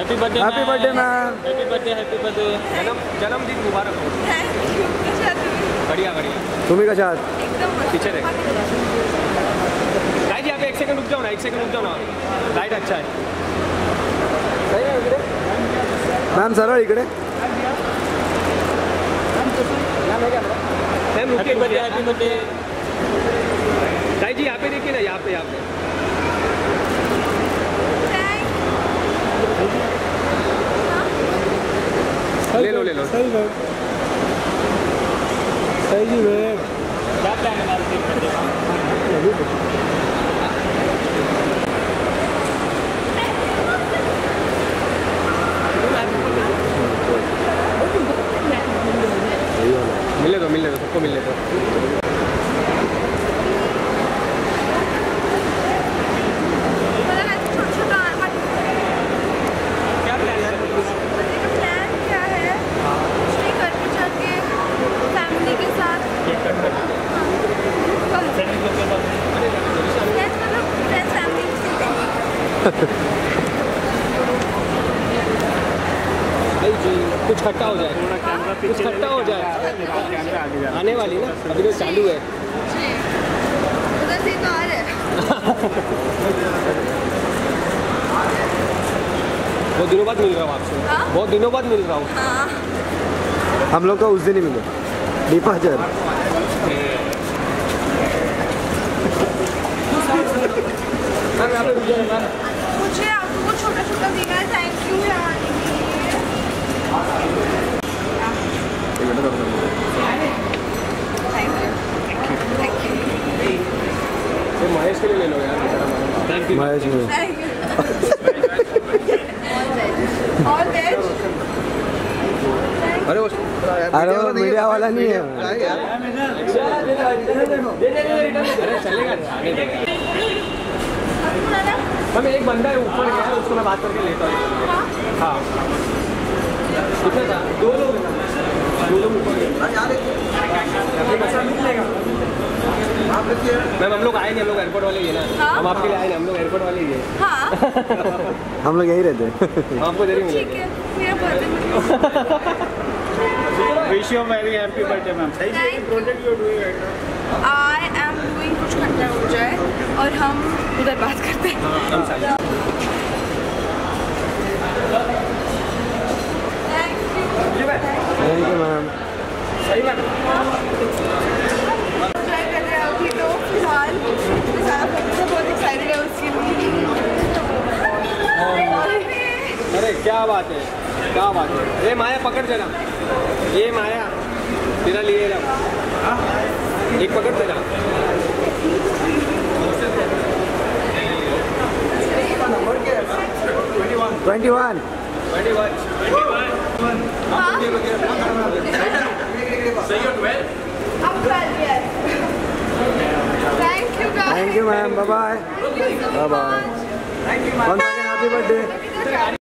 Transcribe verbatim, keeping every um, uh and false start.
Happy birthday happy birthday ma'am. Happy birthday happy birthday जन्म जन्मदिन मुबारक हो। बढ़िया बढ़िया। तुम्ही कशा आहात? पीछे देख गाइस, यहाँ पे एक सेकंड रुक जाओ ना, एक सेकंड रुक जाओ ना, लाइट अच्छा है। सही है इकडे मैम, सरळ इकडे। Ma'am happy birthday happy birthday. Guys जी यहाँ पे देखिए ना, यहाँ पे यहाँ पे ले लो ले लो। सही है सही जी मैम। क्या प्लान है आपके बर्थडे का? मिलने दो मिलने दो सबको मिलने दो। क्या प्लान है? प्लान क्या है? स्टे करके जाके फैमिली के साथ केक कट कर फ्रेंड्स लोग के साथ। फ्रेंड्स मतलब फ्रेंड्स फैमिली कुछ खट्टा हो जाए, कुछ खट्टा हो जाए। आने वाली ना, अभी तो चालू है। उधर से तो आ रहे हैं। बहुत दिनों बाद मिल रहा हूँ आपसे। हाँ? बहुत दिनों बाद मिल रहा हूँ। हाँ। हम लोग का उस दिन ही मिले डिपार्चर। मुझे आपको छोटा छोटा देना है। थैंक यू यार। महेश के लिए ले लो यार, थैंक यू महेश में थैंक यू। और वेज। अरे वो अरे वो मीडिया वाला नहीं है। चलेगा मैम, एक बंदा है ऊपर गया है, उसको मैं बात करके लेता हूँ। हाँ कितना था? दो लोग दो लोग ऊपर गए। मैम हम लोग आए नहीं, हम लोग एयरपोर्ट वाले ही है ना। हाँ? हम आपके लिए आए नहीं, हम लोग एयरपोर्ट वाले ही है। हाँ हम लोग यही रहते हैं। हम आपको देरी ठीक मिलेंगे। है। मेरा birthday wish you very happy birthday ma'am. Project you are doing right now? I am doing कुछ खट्टा हो जाए और हम उधर बात करते हैं। हम साथ thank you. Thank you ma'am. सही बात। ट्राई कर रहे हैं अभी तो फिलहाल सारा फोटो बहुत एक्साइटेड है उसके लिए। अरे क्या बात है, क्या बात है। अरे माया पकड़ जरा, ये माया तेरा लिए ला। एक पकड़ तेरा। Twenty one twenty one thank you thank you ma'am. Bye bye bye bye. Happy birthday.